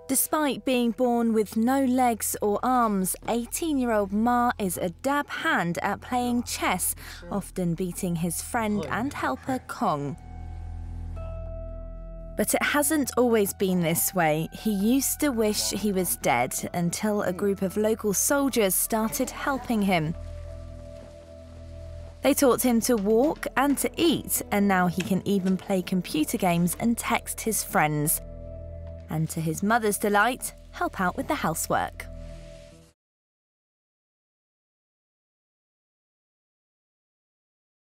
Despite being born with no legs or arms, 18-year-old Ma is a dab hand at playing chess, often beating his friend and helper Kong. But it hasn't always been this way. He used to wish he was dead until a group of local soldiers started helping him. They taught him to walk and to eat, and now he can even play computer games and text his friends. And to his mother's delight, help out with the housework.